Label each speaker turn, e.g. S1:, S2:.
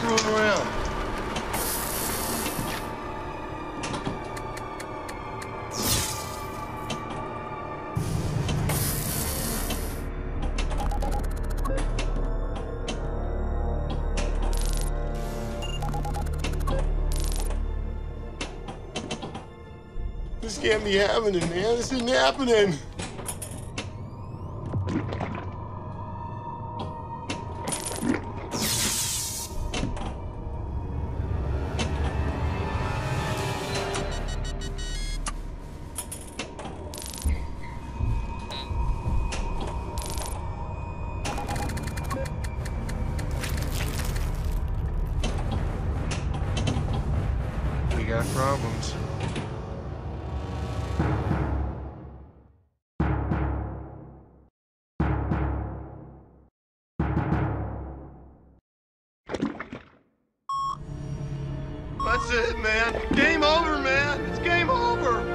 S1: screwing around. This can't be happening, man. This isn't happening. We got problems. That's it, man. Game over, man. It's game over.